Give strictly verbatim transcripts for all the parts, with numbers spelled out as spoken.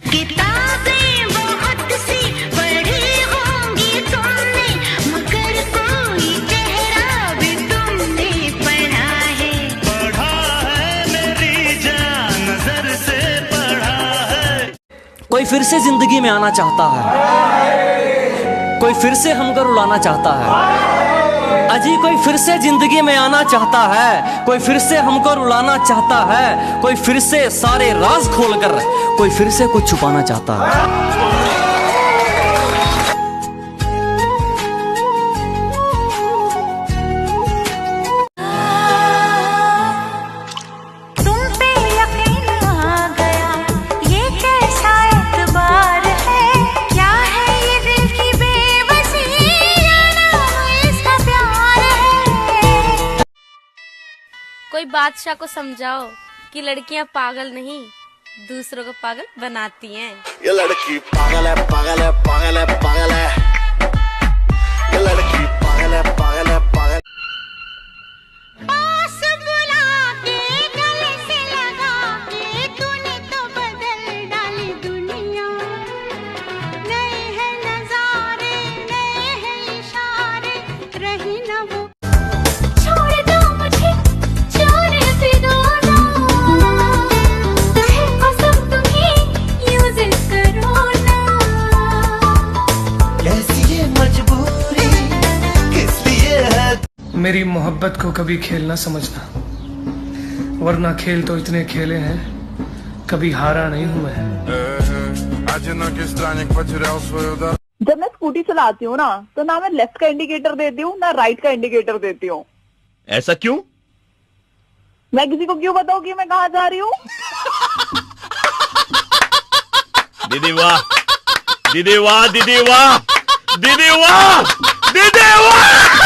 किताबें बहुत सी पढ़ी होंगी तुमने, मगर कोई चेहरा भी तुमने पढ़ा है। पढ़ा है मेरी जान, नजर से पढ़ा है। कोई फिर से जिंदगी में आना चाहता है, कोई फिर से हमको रुलाना चाहता है। अजी कोई फिर से जिंदगी में आना चाहता है, कोई फिर से हमको रुलाना चाहता है, कोई फिर से सारे राज खोलकर कोई फिर से कुछ छुपाना चाहता है। कोई बादशाह को समझाओ कि लड़कियां पागल नहीं, दूसरों को पागल बनाती हैं। ये लड़की पागल है, पागल है, पागल है, पागल है। ये लड़की पागल है, पागल है, पागल। पास बुला के गले से लगा के तूने तो बदल डाली दुनिया। नए हैं नजारे, नए हैं इशारे, रही न वो। छोड़ दो मुझे, छोड़ भी दो ना, है कसम तुम्हें यूज़ करो ना। कैसी ये मजबूरी किस लिए है? मेरी मोहब्बत को कभी खेल ना समझना, वरना खेल तो इतने खेले हैं, कभी हारा नहीं हुआ है। जब मैं स्कूटी चलाती हूँ ना, तो ना मैं लेफ्ट का इंडिकेटर देती हूँ ना राइट का इंडिकेटर देती हूँ। ऐसा क्यों? मैं किसी को क्यों बताऊँ कि मैं कहाँ जा रही हूँ? दीदी वाह, दीदी वाह, दीदी वाह, दीदी वाह, दीदी वाह।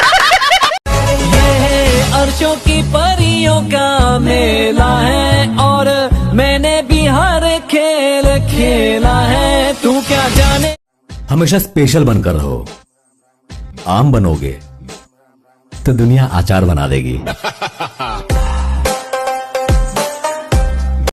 अर्शों की परियों का मेला है और मैंने भी हर खेल खेला है, तू क्या जाने। हमेशा स्पेशल बनकर रहो, आम बनोगे तो दुनिया अचार बना देगी।